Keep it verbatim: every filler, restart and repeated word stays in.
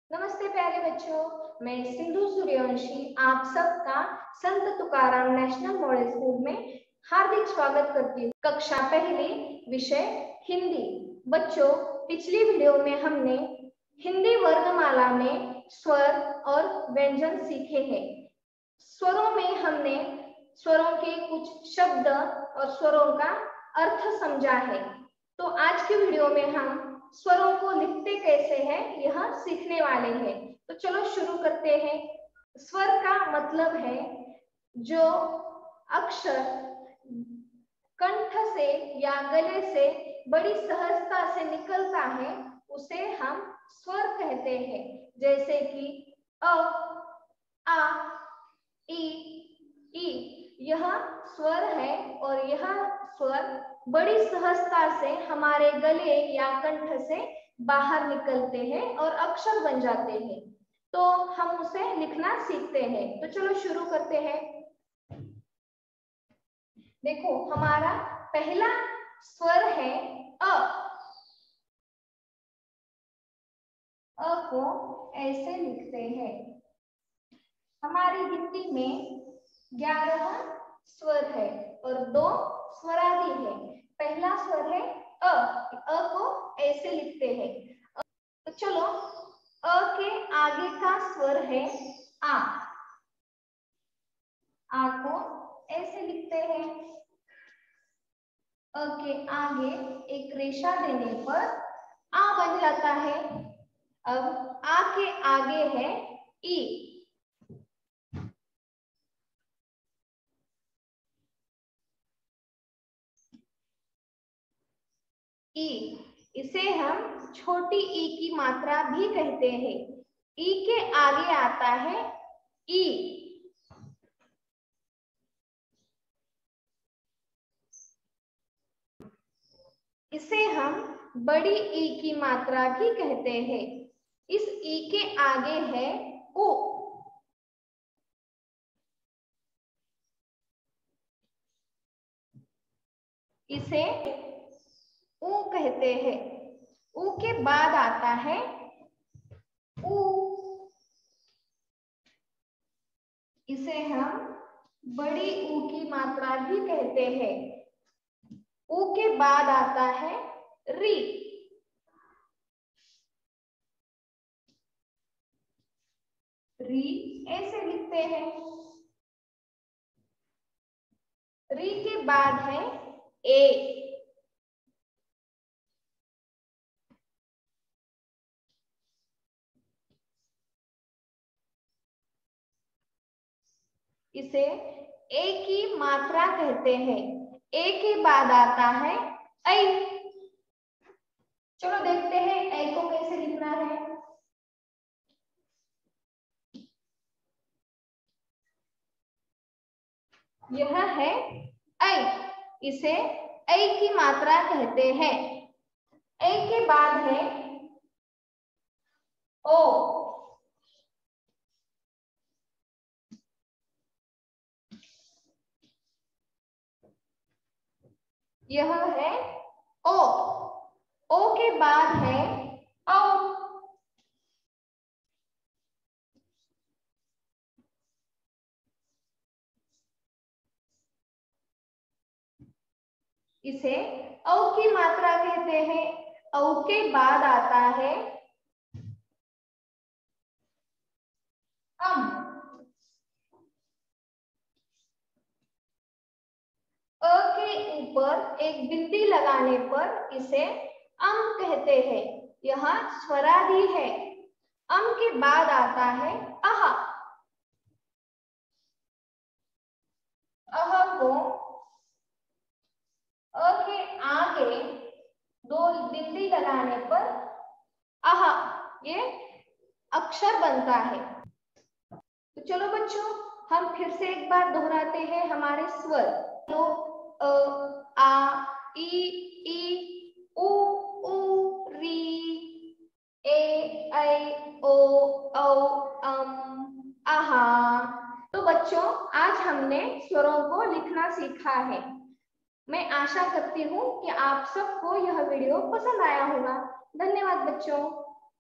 नमस्ते प्यारे बच्चों, मैं सिंधु सूर्यवंशी आप सबका संत तुकाराम नेशनल मॉडल स्कूल में हार्दिक स्वागत करती हूँ। कक्षा पहली, विषय हिंदी। बच्चों, पिछली वीडियो में हमने हिंदी वर्णमाला में स्वर और व्यंजन सीखे हैं। स्वरों में हमने स्वरों के कुछ शब्द और स्वरों का अर्थ समझा है। तो आज की वीडियो में हम स्वरों को लिखते कैसे हैं यह सीखने वाले हैं। तो चलो शुरू करते हैं। स्वर का मतलब है जो अक्षर कंठ से या गले से बड़ी सहजता से निकलता है उसे हम स्वर कहते हैं। जैसे कि अ, आ, ई, ई यह स्वर है और यह स्वर बड़ी सहजता से हमारे गले या कंठ से बाहर निकलते हैं और अक्षर बन जाते हैं। तो हम उसे लिखना सीखते हैं। तो चलो शुरू करते हैं। देखो, हमारा पहला स्वर है अ। अ को ऐसे लिखते हैं। हमारी हिंदी में ग्यारह स्वर है और दो स्वरादि है। पहला स्वर है अ। अ को ऐसे लिखते हैं। तो चलो, अ के आगे का स्वर है आ। आ को ऐसे लिखते हैं। अ के आगे एक रेशा देने पर आ बन जाता है। अब आ के आगे है ई। ई इसे हम छोटी ई की मात्रा भी कहते हैं। ई के आगे आता है ई। इसे हम बड़ी ई की मात्रा भी कहते हैं। इस ई के आगे है उ। इसे उ कहते हैं। उ के बाद आता है उ। इसे हम बड़ी ऊ की मात्रा भी कहते हैं। ऊ के बाद आता है री। री ऐसे लिखते हैं। री के बाद है ए। इसे ए की मात्रा कहते हैं। ए के बाद आता है ऐ। चलो देखते हैं ऐ को कैसे लिखना है। यह है ऐ। इसे ऐ की मात्रा कहते हैं। ऐ के बाद है ओ। यह है ओ। ओ के बाद है औ। इसे औ की मात्रा कहते हैं। औ के बाद आता है अम। अ के ऊपर एक बिंदी लगाने पर इसे अम कहते हैं। यह स्वरादि है। अम के बाद आता है अह। अह को अ के आगे दो बिंदी लगाने पर अह ये अक्षर बनता है। तो चलो बच्चों, हम फिर से एक बार दोहराते हैं हमारे स्वर। तो अ, आ, ई, ई, उ, ऊ, री, ए, ऐ, ओ, औ, अम, आहा। तो बच्चों, आज हमने स्वरों को लिखना सीखा है। मैं आशा करती हूँ कि आप सबको यह वीडियो पसंद आया होगा। धन्यवाद बच्चों।